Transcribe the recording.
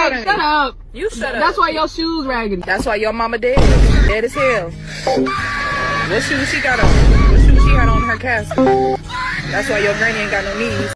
Hey, shut up. You shut up. That's why your shoes raggedy. That's why your mama dead. Dead as hell. What shoes she got on? What shoes she had on her casket? That's why your granny ain't got no knees.